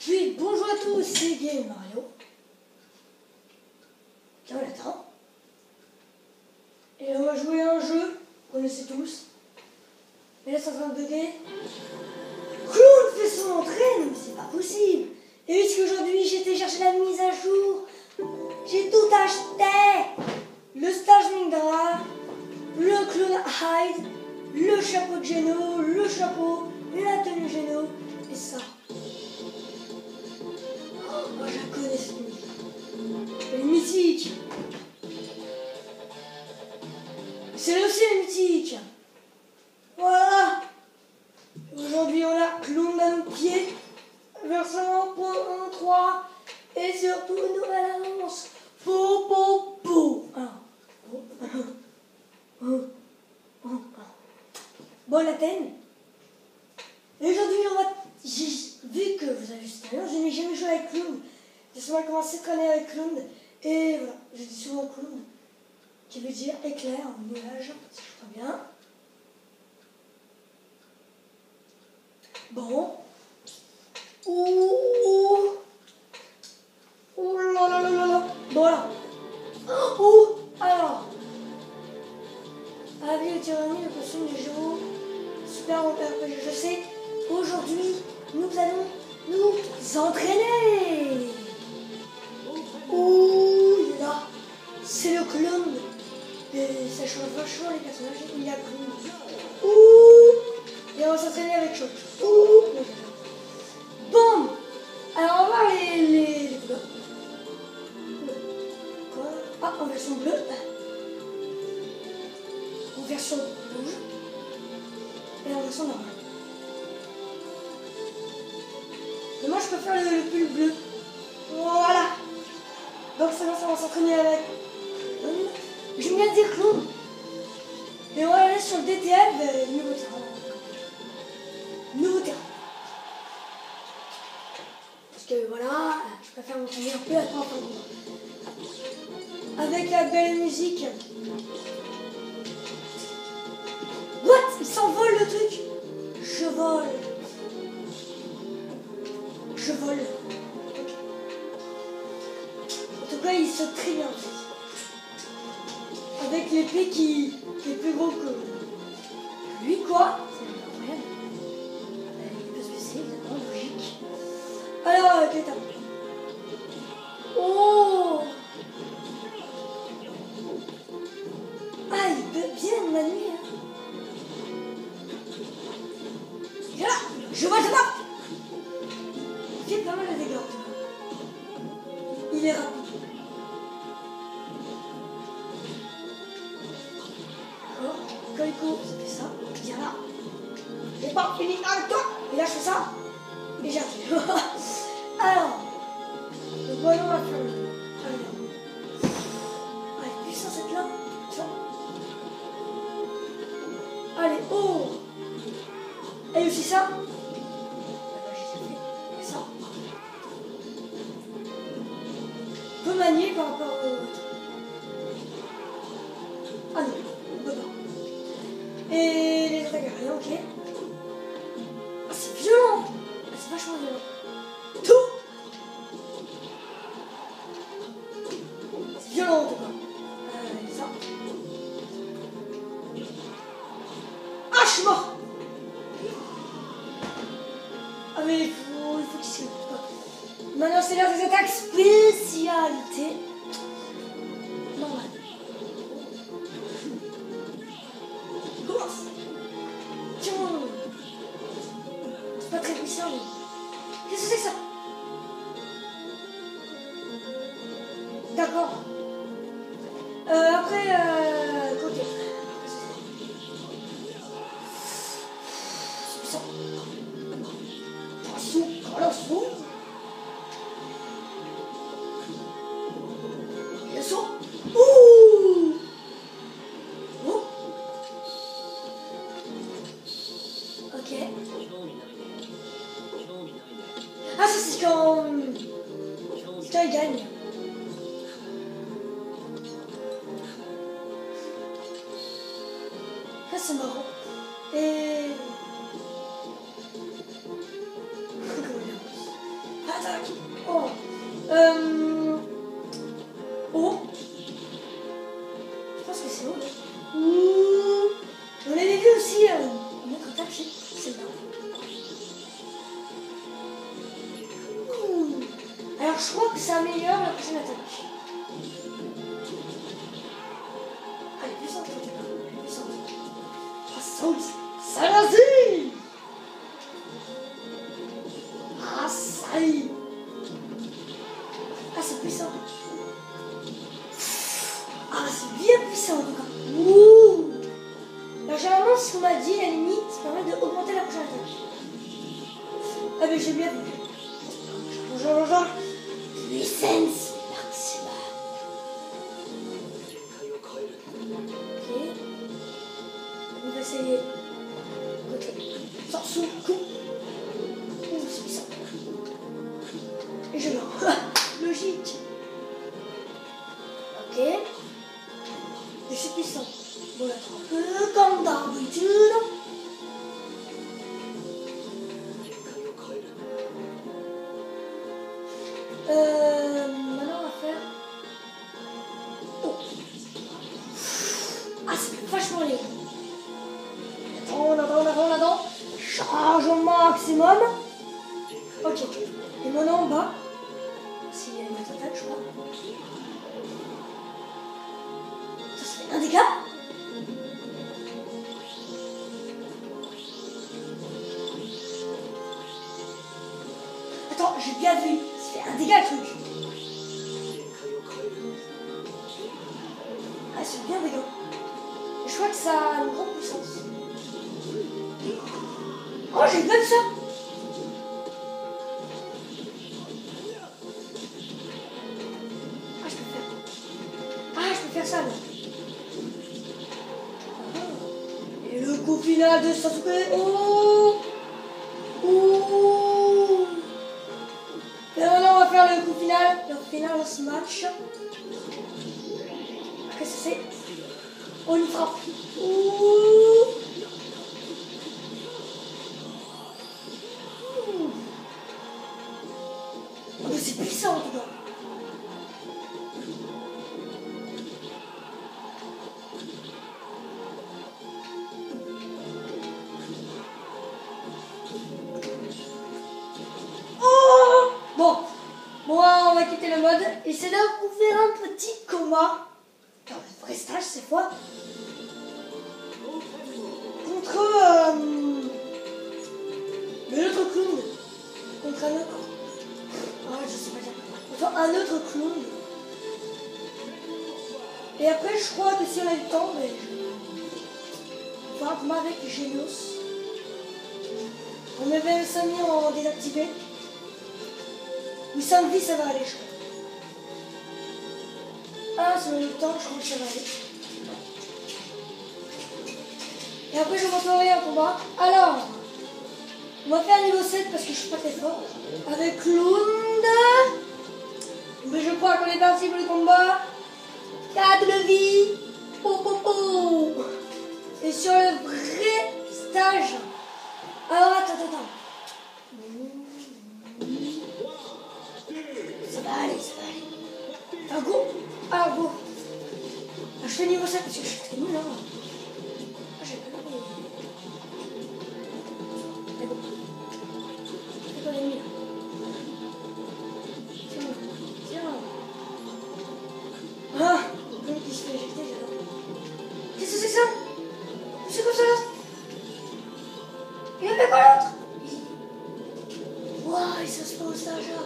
Puis bonjour à tous, c'est Game Mario. Tiens, on l'attend. Et on va jouer à un jeu qu'on connaissez tous. Mais là, c'est en train de bugger. Clown fait son entrée, mais c'est pas possible. Et puisqu'aujourd'hui, j'ai été chercher la mise à jour, j'ai tout acheté. Le stage Mindra, le clown Hyde, le chapeau de Geno, le chapeau, la tenue Geno, et ça. Oh, moi, je la connais cette musique. Elle est mythique. C'est aussi une mythique. Voilà. Aujourd'hui, on a Clown à nos pieds, version 1.3, et surtout une nouvelle annonce. Po, po, po. Bon, la peine. Et aujourd'hui, j'ai vu que vous avez juste je n'ai jamais joué avec Clown. J'ai souvent commencé à traîner avec Clown. Et voilà, je dis souvent Clown, qui veut dire éclair, nuage, si je crois bien. Bon. Ouh là là là là là. Bon là. Ouh. Alors. Avis de tyrannie, le costume du jour. Super RPG, je sais. Aujourd'hui, nous allons nous entraîner. Ouh là. C'est le clown. Et ça change vachement les personnages. Il y a clown. Ouh. Et on va s'entraîner avec Choc. Ouh. Bon. Alors on va voir les couleurs. Quoi? Ah, en version bleue. En version rouge. Et en version normale. Mais moi je peux faire le pull bleu. Voilà. Donc c'est bon, ça va s'entraîner avec. J'aime bien dire clown. Et on va aller sur le DTF, nouveau terrain. Nouveau terrain. Parce que voilà, je préfère m'entraîner un peu à temps avec la belle musique. What? Il s'envole le truc. Je vole. Je vole. Okay. En tout cas, il saute très bien. Avec l'épée qui est plus gros que lui, quoi. C'est incroyable. Il peut se baisser, évidemment, logique. Alors, avec les talons. Oh! Ah, il peut bien manier. Hein. Et là, je vois ça. Il fait pas mal de dégâts. Il est rapide. Coco, ça fait ça, viens là. Et pas fini avec toi. Et là je fais ça. Et j'arrive. Alors, le ballon va faire le. Allez, puissant cette là. Tiens. Allez, oh. Et aussi ça. Et ça. On peut manier par rapport au. Ah non, on peut pas. Et les attaques aériennes, ok. Ah, c'est violent. Ah, c'est vachement violent. Tout. C'est violent en tout cas. Ça. Ah, je suis mort. Ah mais il faut qu'il se... Maintenant c'est l'heure des attaques spécialité. Normal. Tiens. C'est pas très puissant mais... Qu'est-ce que c'est que ça? D'accord. Après, côté. C'est puissant. Colossaux. Le saut. Ouh. Oh. Ok. Ah, ça c'est quand il gagne. Ah, c'est marrant. Et... attaque. Oh. Oh. Je pense que c'est haut. Ouh. On avait vu aussi une autre attaque, c'est là. Alors je crois que ça améliore la prochaine attaque. Elle est puissante, elle est puissante. Ah, Salazar. Ah, ça y est. Ah, c'est puissant. Ah, c'est bien puissant en tout cas. Ouh. Alors généralement, ce qu'on m'a dit, la limite, ça permet d'augmenter la prochaine attaque. Ah mais j'ai bien vu. Genre. Puissance maximale. Ok. On va essayer. Côté. Sans sous-coup. Ouh, c'est puissant. Et je meurs. Logique. Ok. Je suis puissant. Bon, là, un peu comme d'habitude. Maintenant, on va faire. Oh. Ah, c'est vachement laid. Attends. Charge au maximum. Ok. Et maintenant, en bas. S'il y a une autre attaque, je crois. Ça fait un dégât. Attends, j'ai bien vu. Ça fait un dégât le truc. Ah, c'est bien dégât. Je crois que ça a une grande puissance. Oh, j'ai bien vu ça. Ah, je peux faire ça là. Et le coup final de Sasuke. Oh. Ouh. Et maintenant on va faire le coup final. Le final de ce match. Qu'est-ce que c'est? Oh, une frappe. Ouh. Oh, mais c'est puissant en tout cas. Bon, on va quitter le mode et c'est là pour faire un petit coma. Dans le vrai stage cette fois. Contre l'autre clown. Contre un autre. Ah, je sais pas dire. Contre un autre clown. Et après, je crois que si on a le temps, mais on va faire un combat avec Genos. On met même Samy en désactivé. Oui, 5 vies, ça va aller, je crois. Ah, c'est le temps, je crois que ça va aller. Et après, je montrerai un combat. Alors, on va faire niveau 7 parce que je suis pas très fort. Avec Lund. Mais je crois qu'on est parti pour le combat. 4 de vie. Po. Et sur le vrai stage. Alors, attends. Ça va aller. Enfin, go. Ah, go. Ah, je fais niveau 7 parce que je suis très nul, hein. Ah, j'ai pas compris. C'est bon. C'est pas l'ennemi, là. Tiens. Ah, le mec qui se fait éjecter, j'adore. Qu'est-ce que c'est que ça? C'est comme ça, là. Il a fait quoi, l'autre? Waouh, ça se passe au stage, là.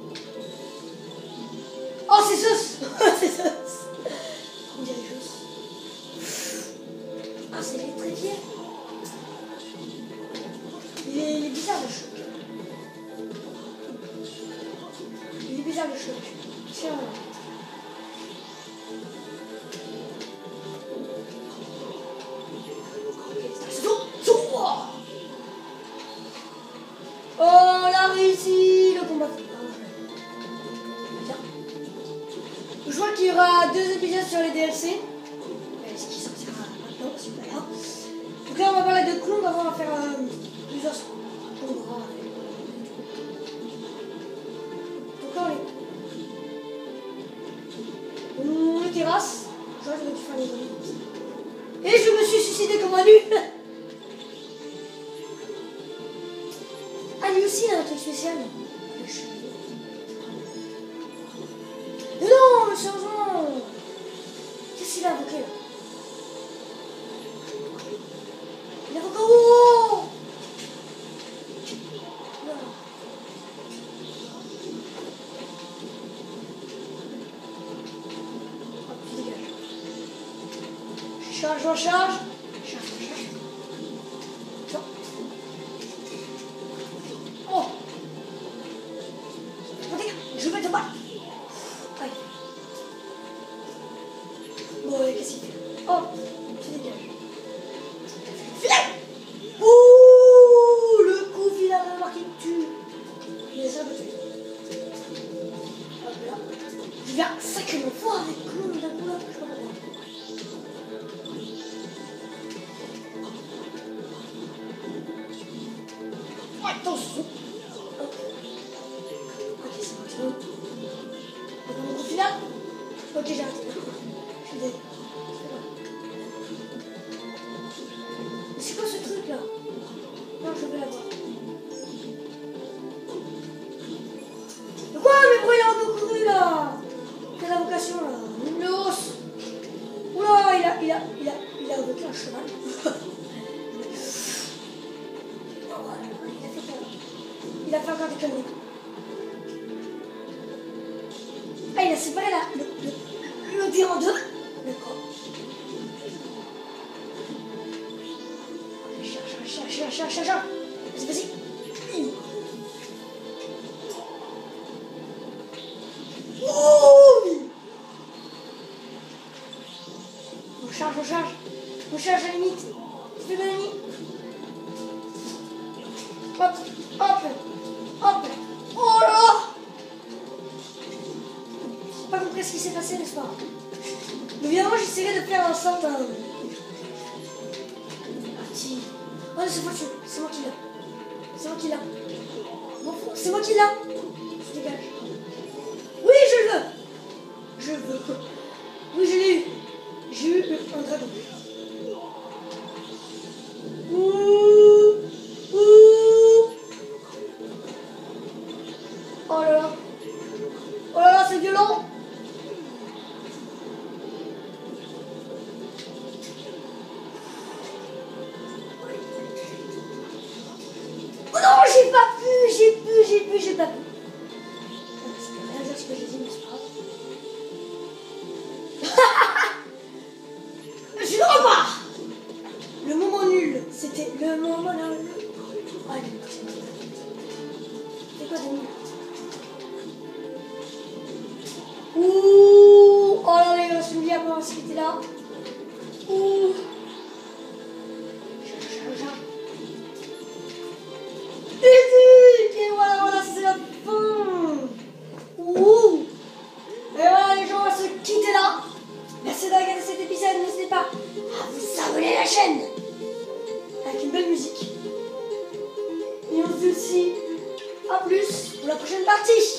Oh, c'est sauce. C'est sauce. On dirait sauce. Ah, c'est électrifié. Il est bizarre le choc. Tiens. Oh, on a réussi le combat. Je vois qu'il y aura 2 épisodes sur les DLC. Ce qui sortira maintenant, super. Donc là, on va parler de clown, avant on va faire plusieurs combats. Et je me suis suicidé comme un nu. Ah, lui aussi, il a un truc spécial. Mais non, mais sérieusement. Qu'est-ce qu'il a invoqué là? Il a invoqué. Oh! Charge, recharge. Charge, recharge. Tiens. Oh! Je vais te battre. Aïe. Bon, qu'est-ce qu'il fait? Oh! Tu dégages. Filet! Ouh! Le coup final de marqué tue. Il est ça de tuer. Hop là. Il vient sacrément fort avec Clown d'un coup là. Je sais pas pourquoi. Attention! Hop. Ok, c'est bon. On va au coup final. Ok, j'ai arrêté. Je suis désolé. Mais c'est quoi ce truc là? Non, je vais l'avoir. Mais quoi? Mais pourquoi il a recouru là? Quelle invocation là? Nulos! Oula, il a invoqué un cheval. Il a fait encore des conneries. Ah, il a séparé le dé en deux. D'accord. Cherche. Vas-y. Oh! On charge à la limite. Tu fais de l'ennemi. Hop. Oh là! J'ai pas compris ce qui s'est passé, n'est-ce pas? Mais évidemment, j'essaierai de faire un sort d'un... Parti. Oh, c'est moi qui l'ai. Bon, c'est moi qui l'ai. Je dégage. Oui, je veux. Oui, je l'ai eu. J'ai eu un dragon. Ouh. Oh là là, c'est violent. Oh non, j'ai pas pu. C'est pas rien dire ce que j'ai dit, mais c'est pas grave. Je repars. Le moment nul, c'était le moment nul. Allez, c'est quoi de nul? Ouh. Oh là là, il va se oublier à voir ce qui était là. Ouh. Et voilà, c'est la fin. Ouh. Et voilà les gens, on va se quitter là. Merci d'avoir regardé cet épisode, n'hésitez pas à vous abonner à la chaîne. Avec une belle musique. Et on se dit aussi à plus pour la prochaine partie.